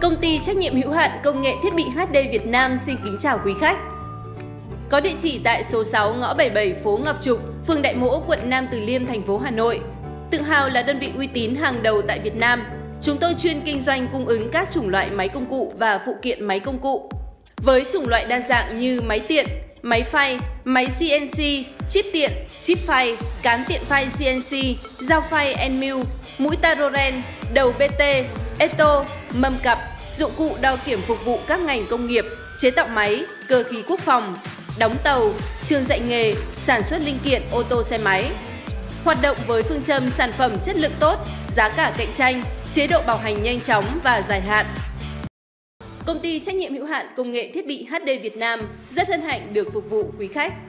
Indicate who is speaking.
Speaker 1: Công ty trách nhiệm hữu hạn công nghệ thiết bị HD Việt Nam xin kính chào quý khách. Có địa chỉ tại số 6 ngõ 77 phố Ngọc Trục, phường Đại Mỗ, quận Nam Từ Liêm, thành phố Hà Nội. Tự hào là đơn vị uy tín hàng đầu tại Việt Nam. Chúng tôi chuyên kinh doanh cung ứng các chủng loại máy công cụ và phụ kiện máy công cụ. Với chủng loại đa dạng như máy tiện, máy phay, máy CNC, chip tiện, chip phay, cán tiện phay CNC, dao phay Enmill, mũi Taroren, đầu BT, Eto, mâm cặp, dụng cụ đo kiểm phục vụ các ngành công nghiệp, chế tạo máy, cơ khí quốc phòng, đóng tàu, trường dạy nghề, sản xuất linh kiện ô tô xe máy. Hoạt động với phương châm sản phẩm chất lượng tốt, giá cả cạnh tranh, chế độ bảo hành nhanh chóng và dài hạn. Công ty trách nhiệm hữu hạn công nghệ thiết bị HD Việt Nam rất hân hạnh được phục vụ quý khách.